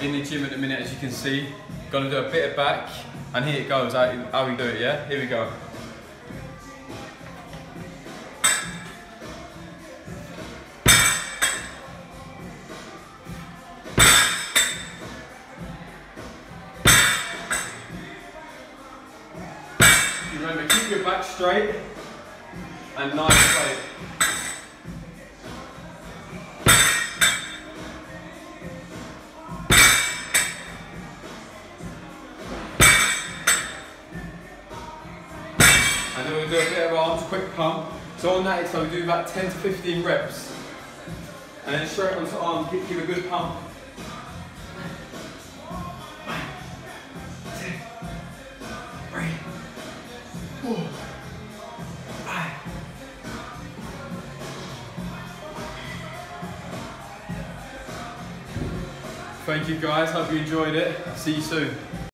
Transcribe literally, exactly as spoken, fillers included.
in the gym at the minute, as you can see. Gonna do a bit of back, and here it goes, how, how we do it, yeah? Here we go. Remember, keep your back straight and nice weight. And then we'll do a bit of arms, quick pump. So on that, so we do about ten to fifteen reps. And then straight onto arms, give, give a good pump. Thank you guys, hope you enjoyed it. See you soon.